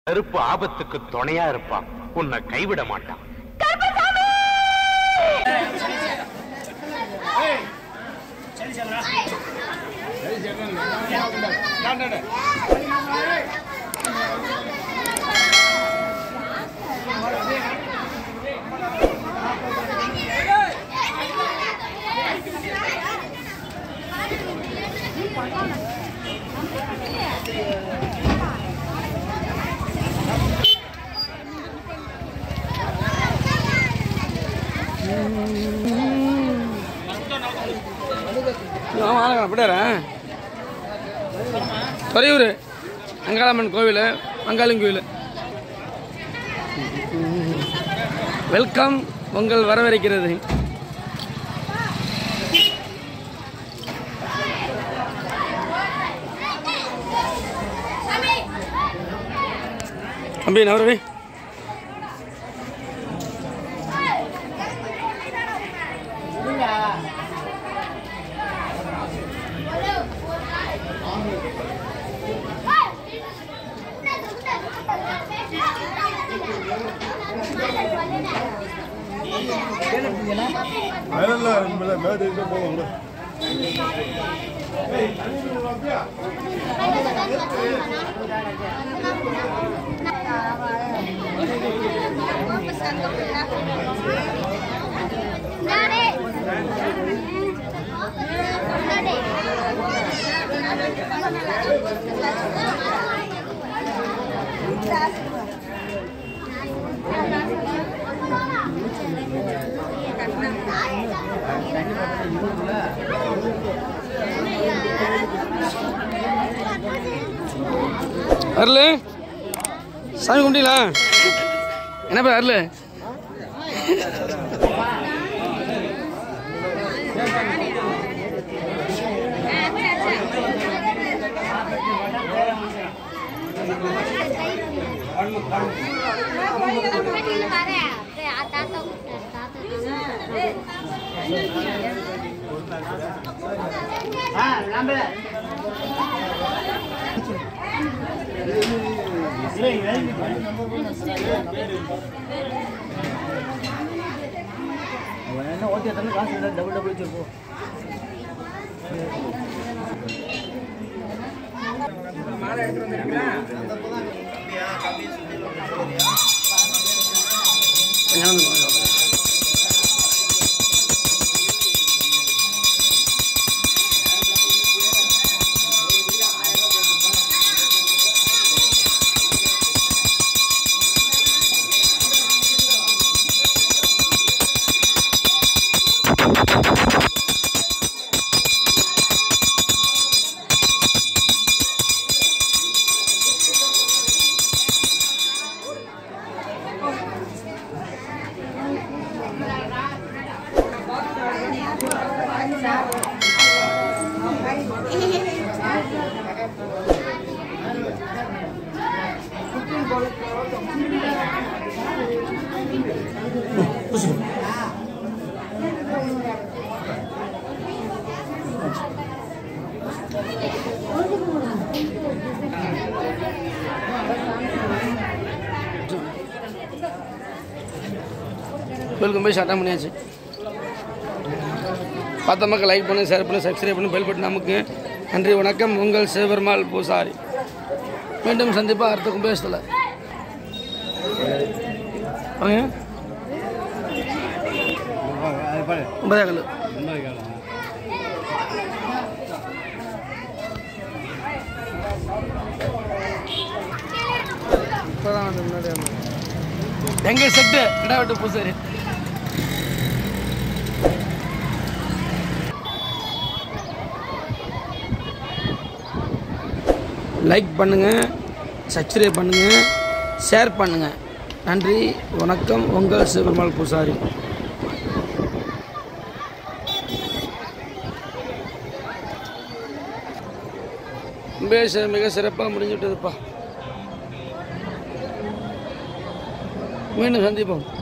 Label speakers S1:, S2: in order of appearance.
S1: கருப்பு ஆபத்துக்கு துணையா இருப்பான், உன்னை கைவிட மாட்டான்.
S2: தொறையூர் அங்காளம்மன் கோவில், அங்காளம் கோவில். வெல்கம், உங்கள் வரவேற்கிறது. தம்பி நவரவே அருள் சாமி கும்பிட்டீங்களா? என்ன பேர் அருள்?
S3: ஓகே, காசு டபுள் டபுள் வச்சிருப்போம். மாலை எடுத்து வந்துருக்கீங்களா?
S2: வெல்கம் போய் ஸ்டார்ட் பண்ணியாச்சு. பார்த்த மக்கள் லைக் பண்ணு, ஷேர் பண்ணு, சப்ஸ்கிரைப் பண்ணு, பெல் பட்டன் நமக்கு. நன்றி, வணக்கம். உங்கள் சிவபெருமாள் பூசாரி. மீண்டும் சந்திப்பா அடுத்த கும்பேஷத்தில். கும்பேகல் எங்க செட்டு கிடா விட்டு பூசாரி. லைக் பண்ணுங்கள், சப்ஸ்கிரைப் பண்ணுங்கள், ஷேர் பண்ணுங்கள். நன்றி, வணக்கம். உங்கள் சிவபெருமாள் பூசாரி. மிக சிறப்பாக முடிஞ்சுட்டதுப்பா. மீண்டும் சந்திப்போம்.